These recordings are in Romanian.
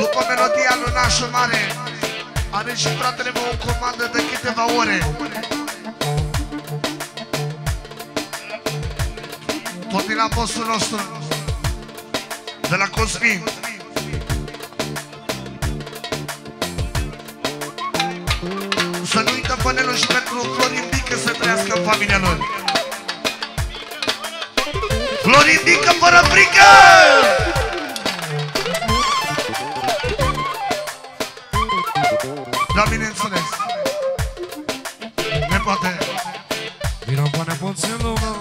După melodia lui Nașul Mare are și fratele meu o comandă de câteva ore. Tot din la postul nostru de la Cosmin. Să nu uită pânelul și pentru Florin Bică să trăiască în familia lor. Florin Bică fără frică! Da, bineînțeles. Ne poate. Vino pe nepoții în lume.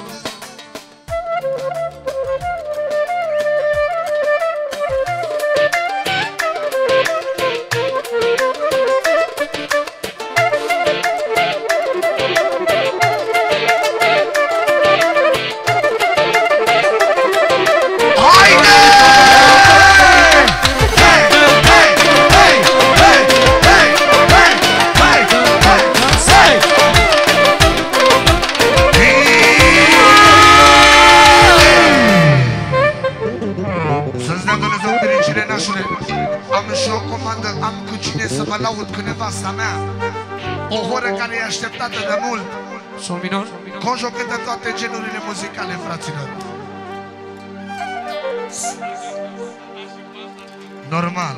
Cu nevasta mea, o horă care e așteptată de mult. Sol minor? Conjucând de toate genurile muzicale, fraților. Normal.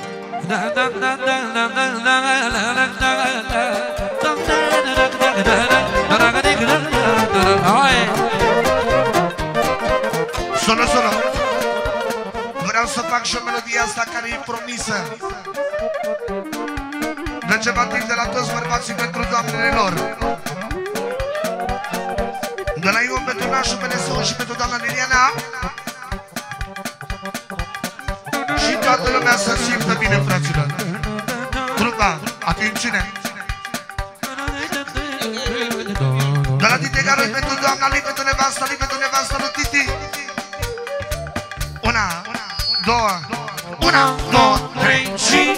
Sună, sună. Vreau să fac și o melodie asta care e promisă de ceva timp de la toți bărbații pentru doamnele lor. De la Ion pentru Nașul PNSU și pentru doamna Liliana. Și toată lumea să simtă bine, fraților. Trupa, atențiune. De la Tite Garoi pentru doamna lui, pentru nevasta lui, pentru nevasta lui Titi. Una, două, una, două, trei și...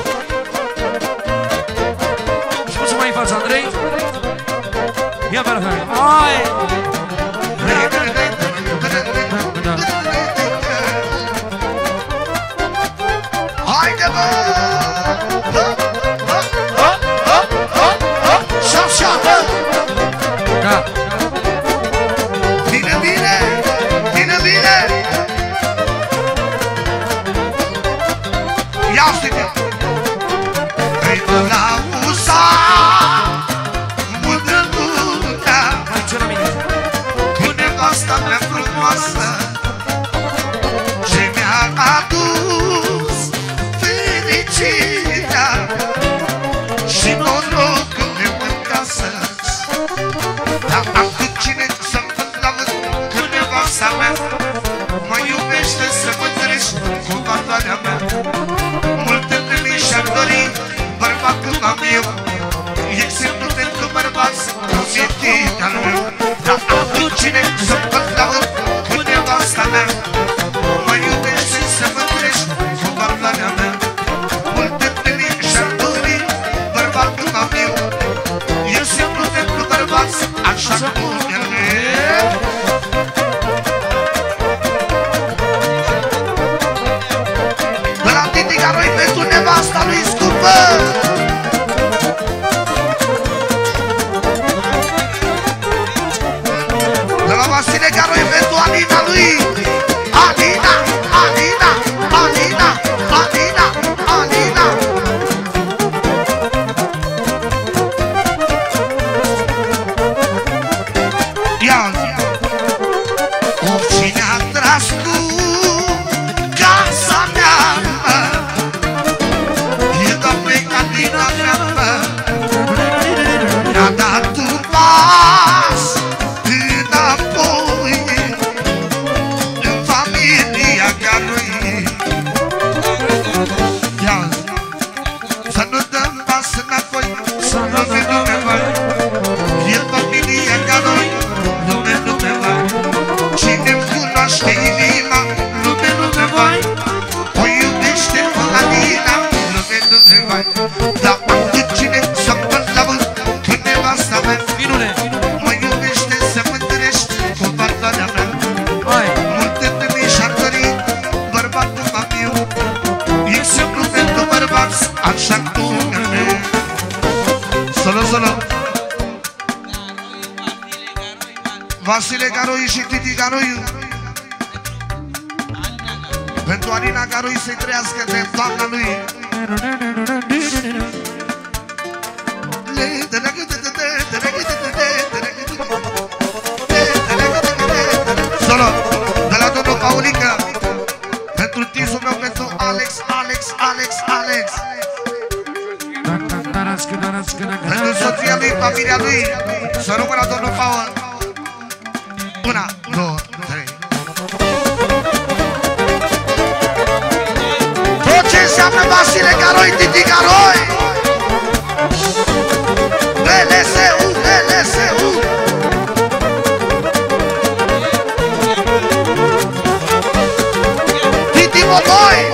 Ce mai faci, Andrei? Ia pe la fel. Hai! Haide, bă! Șap, bă! Da! Bine, bine! Bine, bine! Ia uite-te! Îi mă lausa mândră lumea cu nevasta mea frumoasă ce mi-a adus fericirea și norocul meu în casă. Dar am cu cine să-mi laud cu nevasta mea, mă iubește să mă trăiești cu valoarea mea. Multe vreme și-ar dori bărbatul am eu, exemplu pentru bărbați, e tita lui. Dar am cu cine să-mi laud cu nevasta mea, mă iubește să mă trăiești cu valoarea mea. Multe vreme și-ar dori bărbatul am eu, exemplu pentru bărbați, așa cum e lui. De la Titi Garoi pentru nevasta lui scumpă. De la Vasile Garoi pentru Alina lui. Alina, Alina, Alina, Alina, Alina. Ia oricine a tras cu casa mea, e doamne Alina mea, mi-a dat un pas înapoi în familia Garoi. Ia să nu dăm pas înapoi, să nu vedem lumea, e familia Garoi, lume, lume, vai. Cine-mi cunoaște inima, lume, lume, vai. O iubește cu Alina, lume, lume, vai. Dar am cu cine să-mi laud cu nevasta mea, mă iubește să mă întâlnești cu valoarea mea. Multe vreme și-ar dori bărbatul am eu, exemplu Vasile Garoi și Titi Garoiu. Pentru Alina Garoi să-i trăiască de doamna lui. Solo, de la domnul Paulică. Pentru tizul meu, pentru Alex. Pentru soția lui, familia lui. Să rămână domnul Paul. 1, 2, 3. Tot ce înseamnă Vasile Garoi, Titi Garoi. LSU, LSU. Titi Boboi.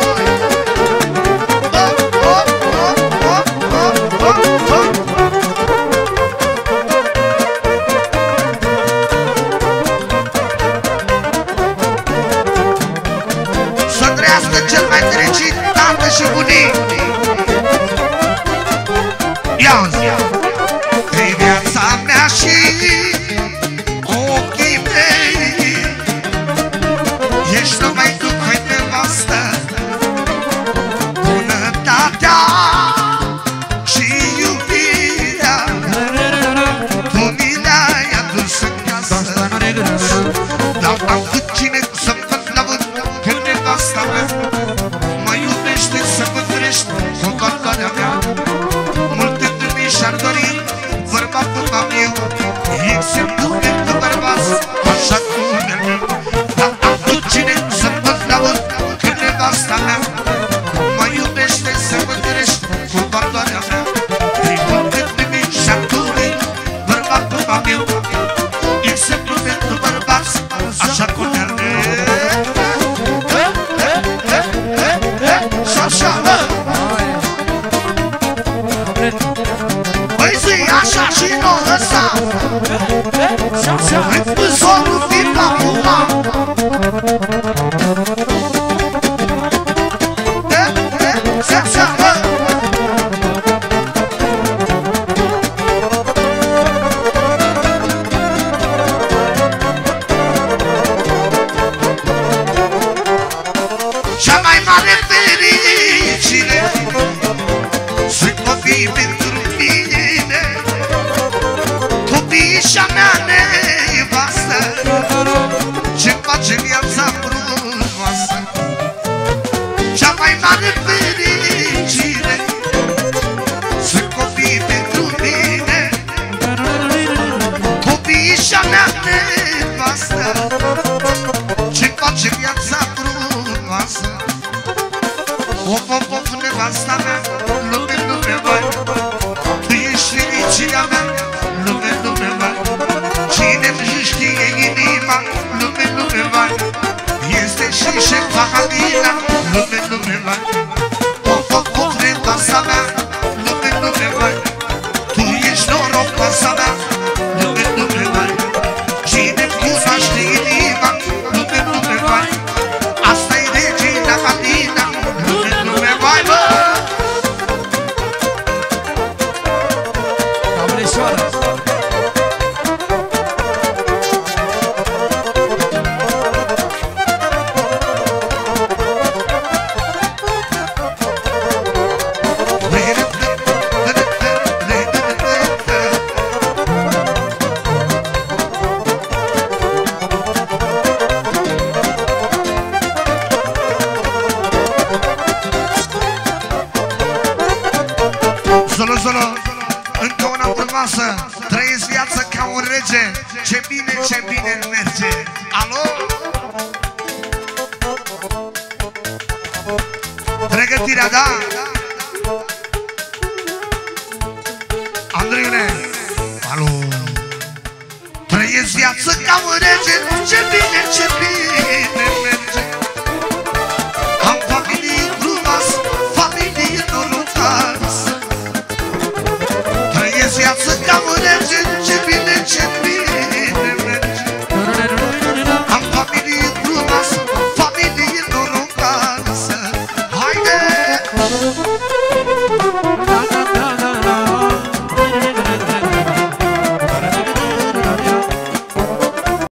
Să trăiască cel mai fericit tată și bunic. Ia-zi! E viața mea și ochii mei. Ești numai tu, coi nevastă. Bunătatea și iubirea tu mi le-ai adus în casă. Dar am cu cine să văd la vânt că nevasta mea mă iubește să mândrești cu valoarea mea. Multe lumii și-ar dori bărbatul am eu. Exemplu pentru bărbați așa cum e meu. Dar am cu cine să văd la vânt că nevasta mea mă iubește să mândrești cu valoarea mea. Multe lumii și-ar dori bărbatul am eu. Exemplu pentru bărbați așa cum e meu. Băi zi așa și nu ăsta. Vânzorul vin la puma. Cea mai mare fericire sunt copiii pentru mine. Copiii și-a mea nevastă ce-mi face viața frumoasă. Cea mai mare fericire sunt copiii pentru mine. Copiii și-a mea nevastă ce-mi face viața frumoasă. Of, of, of, nevasta mea, lume, lume, vai. Tu ești fericirea mea, lume, lume, vai. Cine-mi știe inima, lume, lume, vai. Este și șefa Alina, lume, lume, vai. Of, of, of, nevasta mea, lume, lume, vai. Tu ești norocoasa mea, lume, lume, vai. Cine-mi cunoaște inima, lume, lume, vai. Asta-i regina Alina, lume, lume, vai, bă! Domnișoară! Zolo, zolo, încă una frumoasă. Trăiesc viața ca un rege. Ce bine merge. Alo? Pregătirea, da? Andreiule. Alo? Trăiesc viața ca un rege. Ce bine merge.